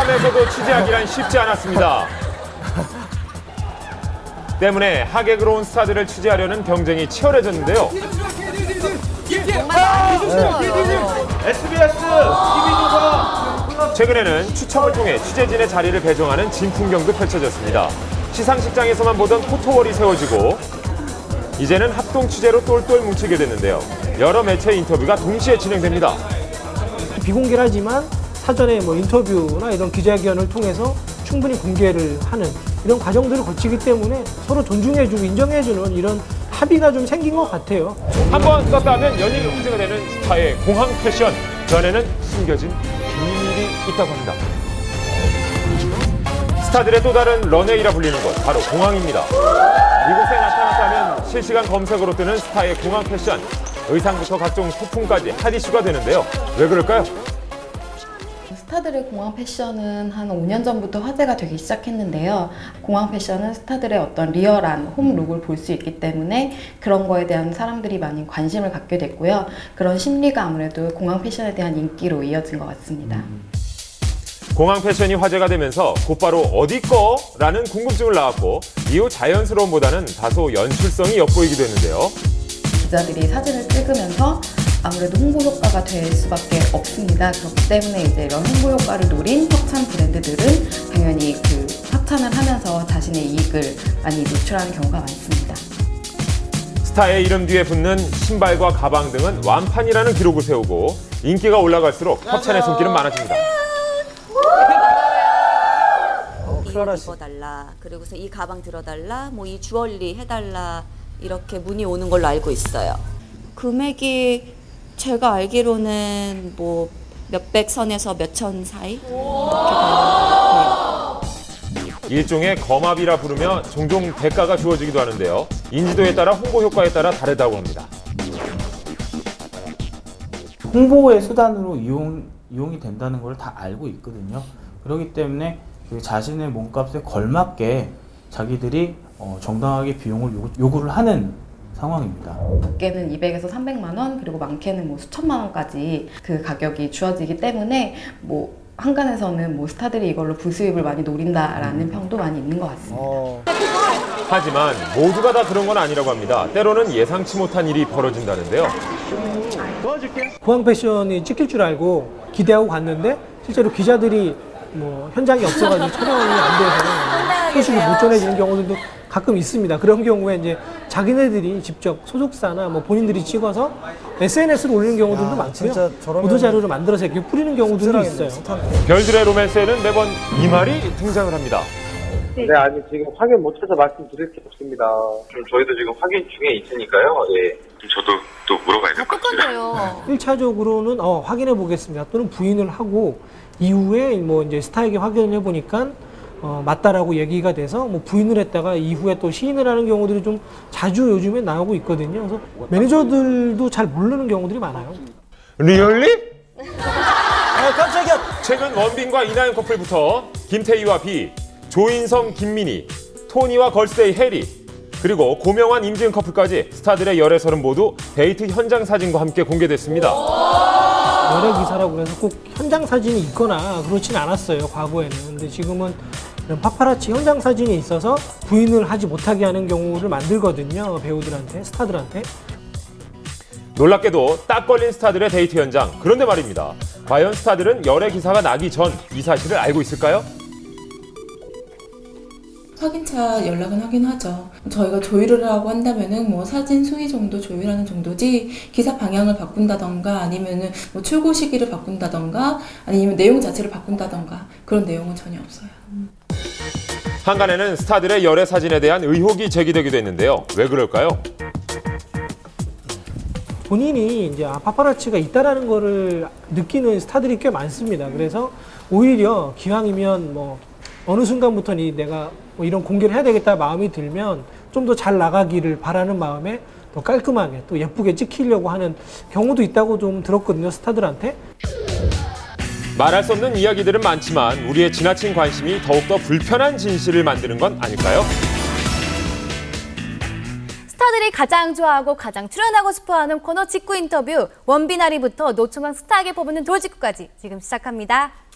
호남에서도 취재하기란 쉽지 않았습니다. 때문에 하객으로 온 스타들을 취재하려는 경쟁이 치열해졌는데요. SBS TV조선. 최근에는 추첨을 통해 취재진의 자리를 배정하는 진풍경도 펼쳐졌습니다. 시상식장에서만 보던 포토월이 세워지고 이제는 합동 취재로 똘똘 뭉치게 됐는데요. 여러 매체 인터뷰가 동시에 진행됩니다. 비공개하지만 사전에 인터뷰나 이런 기자회견을 통해서 충분히 공개를 하는 이런 과정들을 거치기 때문에 서로 존중해주고 인정해주는 이런 합의가 좀 생긴 것 같아요. 한번 떴다 하면 연일 화제가 되는 스타의 공항 패션. 그 안에는 숨겨진 비밀이 있다고 합니다. 스타들의 또 다른 런웨이라 불리는 곳, 바로 공항입니다. 이곳에 나타났다면 실시간 검색어로 뜨는 스타의 공항 패션. 의상부터 각종 소품까지 핫 이슈가 되는데요. 왜 그럴까요? 스타들의 공항 패션은 한 5년 전부터 화제가 되기 시작했는데요. 공항 패션은 스타들의 어떤 리얼한 홈룩을 볼 수 있기 때문에 그런 거에 대한 사람들이 많이 관심을 갖게 됐고요. 그런 심리가 아무래도 공항 패션에 대한 인기로 이어진 것 같습니다. 공항 패션이 화제가 되면서 곧바로 어디 거라는 궁금증을 낳았고 이후 자연스러움보다는 다소 연출성이 엿보이기도 했는데요. 기자들이 사진을 찍으면서 아무래도 홍보 효과가 될 수밖에 없습니다. 그렇기 때문에 이제 이런 홍보 효과를 노린 협찬 브랜드들은 당연히 그 협찬을 하면서 자신의 이익을 많이 노출하는 경우가 많습니다. 스타의 이름 뒤에 붙는 신발과 가방 등은 완판이라는 기록을 세우고 인기가 올라갈수록 협찬의 손길은 많아집니다. 이거 입어달라, 그리고서 이 가방 들어달라, 이 주얼리 해달라 이렇게 문의 오는 걸로 알고 있어요. 금액이 제가 알기로는 몇백 선에서 몇천 사이? 일종의 거마비라 부르며 종종 대가가 주어지기도 하는데요. 인지도에 따라 홍보 효과에 따라 다르다고 합니다. 홍보의 수단으로 이용이 된다는 걸 다 알고 있거든요. 그렇기 때문에 그 자신의 몸값에 걸맞게 자기들이 정당하게 비용을 요구를 하는 상황입니다. 적게는 200에서 300만 원, 그리고 많게는 수천만 원까지 그 가격이 주어지기 때문에 한간에서는 스타들이 이걸로 부수입을 많이 노린다라는 평도 많이 있는 것 같습니다. 하지만 모두가 다 그런 건 아니라고 합니다. 때로는 예상치 못한 일이 벌어진다는데요. 공항 패션이 찍힐 줄 알고 기대하고 갔는데 실제로 기자들이 현장이 없어가지고 촬영이 안 돼서 소식을 못 전해지는 경우들도 가끔 있습니다. 그런 경우에 이제 자기네들이 직접 소속사나 본인들이 찍어서 SNS로 올리는 경우들도 많고요. 보도자료를 만들어서 이렇게 뿌리는 경우들도 있어요. 별들의 로맨스에는 매번 이 말이 등장을 합니다. 네, 아니 지금 확인 못해서 말씀드릴 게 없습니다. 저희도 지금 확인 중에 있으니까요. 예. 저도 또 물어봐야 될 것 같아요. 1차적으로는 확인해 보겠습니다. 또는 부인을 하고 이후에 이제 스타에게 확인을 해보니까 맞다라고 얘기가 돼서 부인을 했다가 이후에 또 시인을 하는 경우들이 좀 자주 요즘에 나오고 있거든요. 그래서 매니저들도 잘 모르는 경우들이 많아요. 리얼리? 깜짝이야. 최근 원빈과 이나영 커플부터 김태희와 비, 조인성, 김민희, 토니와 걸스데이 해리, 그리고 고명환, 임지은 커플까지 스타들의 열애설은 모두 데이트 현장 사진과 함께 공개됐습니다. 열애 기사라고 해서 꼭 현장 사진이 있거나 그렇지는 않았어요, 과거에는. 근데 지금은 이런 파파라치 현장 사진이 있어서 부인을 하지 못하게 하는 경우를 만들거든요, 배우들한테, 스타들한테. 놀랍게도 딱 걸린 스타들의 데이트 현장. 그런데 말입니다. 과연 스타들은 열애 기사가 나기 전 이 사실을 알고 있을까요? 확인차 연락은 하긴 하죠. 저희가 조율을 하고 한다면은 사진 수위 정도 조율하는 정도지 기사 방향을 바꾼다던가 아니면은 출고 시기를 바꾼다던가 아니면 내용 자체를 바꾼다던가 그런 내용은 전혀 없어요. 한간에는 스타들의 열애 사진에 대한 의혹이 제기되기도 했는데요. 왜 그럴까요? 본인이 이제 파파라치가 있다라는 거를 느끼는 스타들이 꽤 많습니다. 그래서 오히려 기왕이면 어느 순간부터는 내가 이런 공개를 해야 되겠다 마음이 들면 좀 더 잘 나가기를 바라는 마음에 더 깔끔하게 또 예쁘게 찍히려고 하는 경우도 있다고 좀 들었거든요, 스타들한테. 말할 수 없는 이야기들은 많지만 우리의 지나친 관심이 더욱더 불편한 진실을 만드는 건 아닐까요? 스타들이 가장 좋아하고 가장 출연하고 싶어하는 코너 직구 인터뷰, 원빈아리부터 노총각 스타에게 뽑는 돌직구까지 지금 시작합니다.